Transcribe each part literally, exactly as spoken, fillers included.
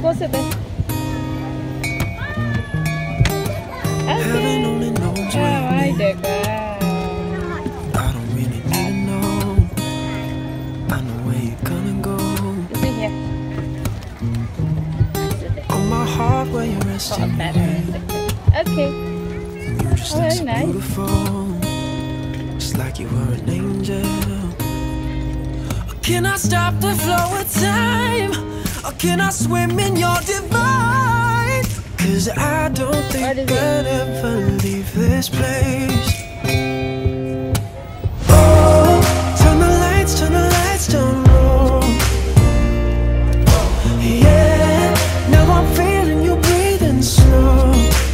go sit there. Okay. Alright, there, girl. I don't really need to know. I know where you're gonna go. Sit here. Sit there. On my heart where you're resting. Oh, better. Okay. You just Oh, look very so nice. beautiful, just like you were an angel. Can I stop the flow of time? Or can I swim in your divine? Cause I don't think What is I'll it? ever leave this place. Oh, turn the lights, turn the lights down low. Yeah, now I'm feeling you breathing slow.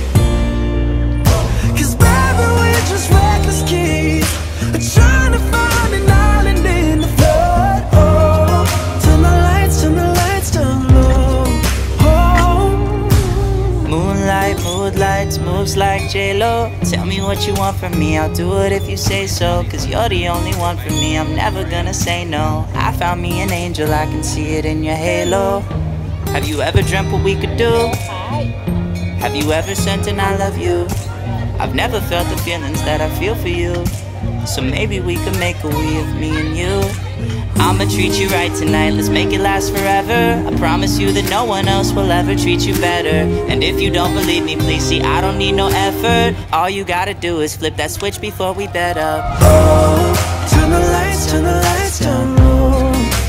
Cause baby, we're just reckless kids, trying to find an island in the flood. Oh, turn the lights, turn the lights down low. Oh, Moonlight, mood lights, moves like J-Lo. Tell me what you want from me, I'll do it if you say so. Cause you're the only one for me, I'm never gonna say no. I found me an angel, I can see it in your halo. Have you ever dreamt what we could do? Hi. Have you ever sent an I love you? I've never felt the feelings that I feel for you. So maybe we could make a we of me and you. I'ma treat you right tonight, let's make it last forever. I promise you that no one else will ever treat you better. And if you don't believe me, please see, I don't need no effort. All you gotta do is flip that switch before we bed up. oh, turn the lights, turn the lights down low.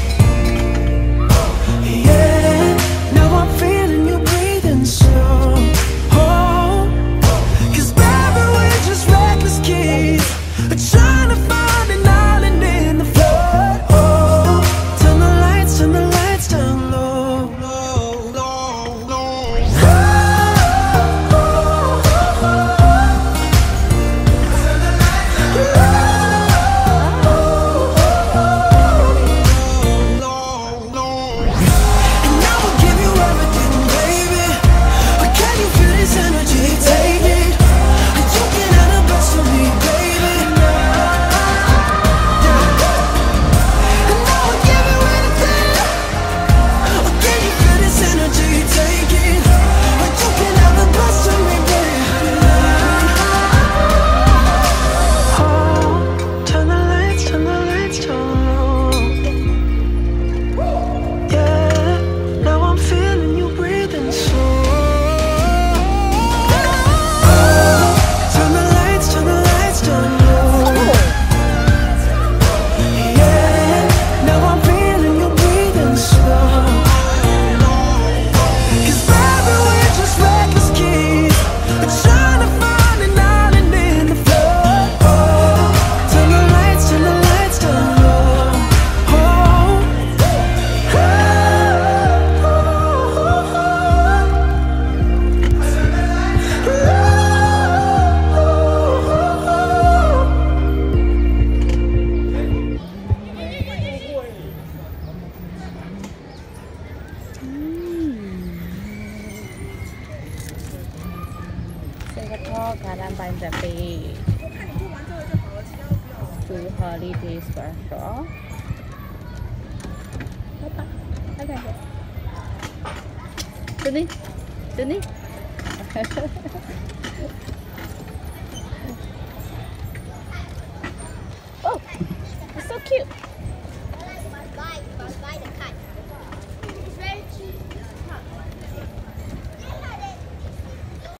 Yeah, now I'm feeling you breathing slow. Oh, cause baby, we're just reckless kids, trying to find an island in the flood. Oh, turn the lights, turn the lights down low. No, no, no. And I will give you everything, baby. But can you feel this energy? Take it. And you can have the best of me, baby. And I will give you anything. But can you feel this energy? Take it. And you can have the best of me, baby. Oh, turn the lights, turn the lights down low. Yeah, now I'm feeling you breathing slow. Turn the lights, turn the lights down low. Yeah, now I'm feeling you breathing slow. Cause baby, we're just reckless kids, trying to find an island in the flood. Oh, turn the lights, turn the lights down low. Oh, Singapore Garden by the Bay. To holiday special. Apa? Ada ada. Sini, sini. Oh, it's so cute.